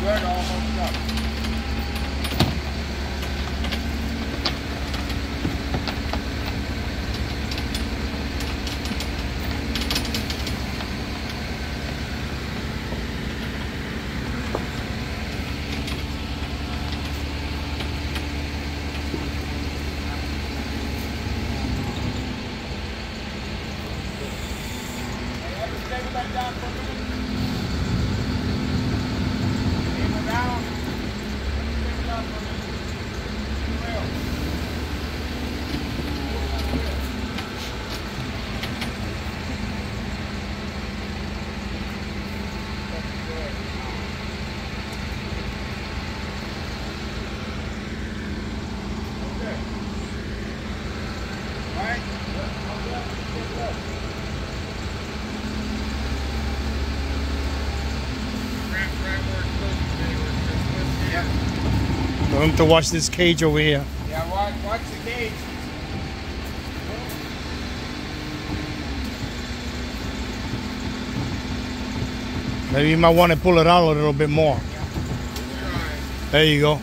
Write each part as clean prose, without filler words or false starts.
good, almost up. Take that down for a minute. Table down. Take it down for a minute. Well. Okay. All right. I want to watch this cage over here. Yeah, watch the cage. Maybe you might want to pull it out a little bit more. There you go.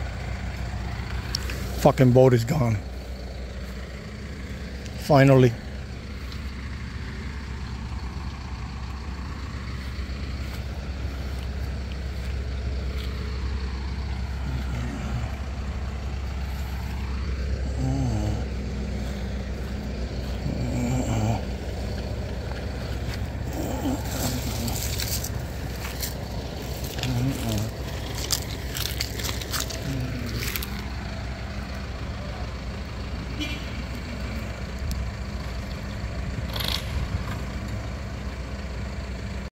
Fucking boat is gone. Finally.